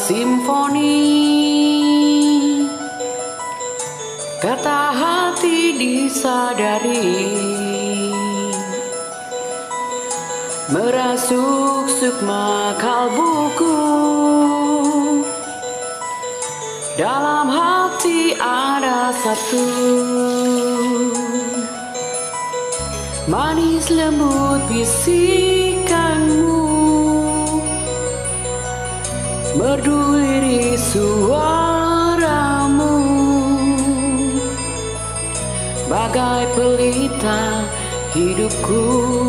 simfoni, kata hati disadari, merasuk sukma kalbuku. Dalam hati ada satu, manis lembut bisikanmu, merdu lirih suaramu, bagai pelita hidupku.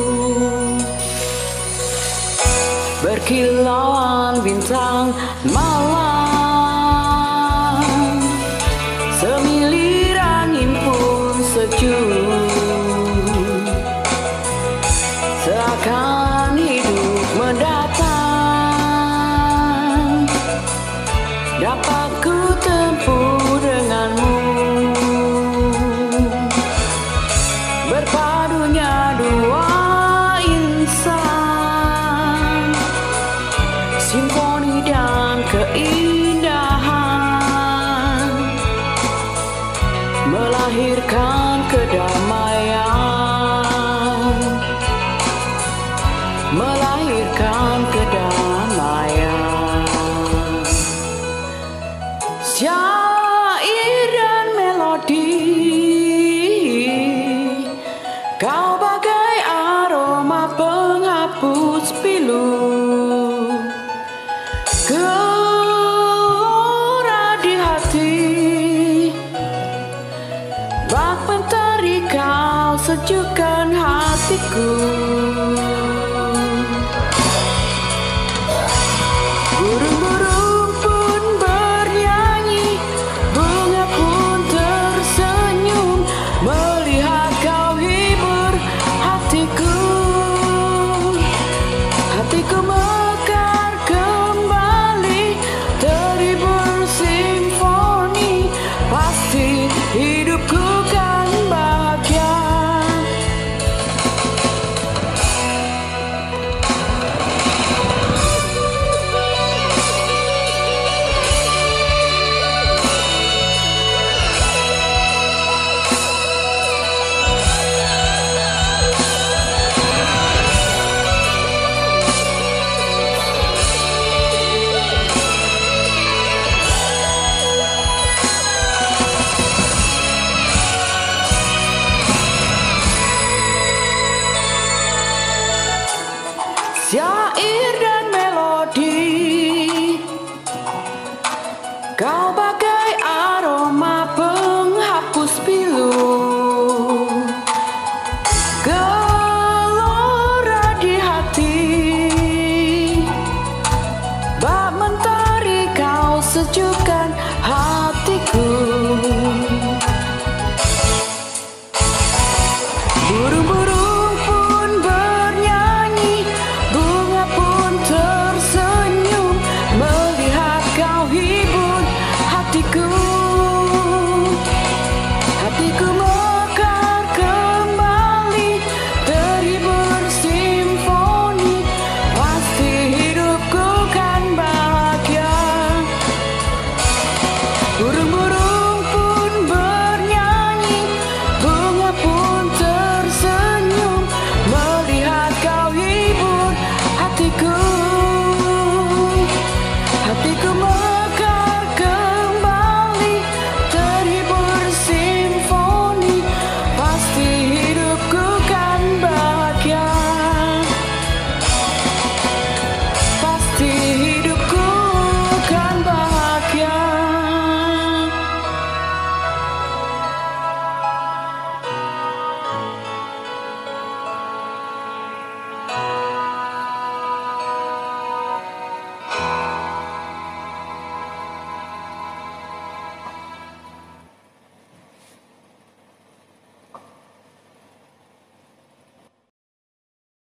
Berkilauan bintang malam, semilir angin pun sejuk, seakan hidup mendatang, dapat ku tempuh denganmu. Berpadunya dua insan, simfoni dan keindahan, melahirkan kedamaian, melahirkan kedamaian. Syair dan melodi, kau bagai aroma penghapus pilu, gelora di hati, bak mentari kau sejukkan hatiku.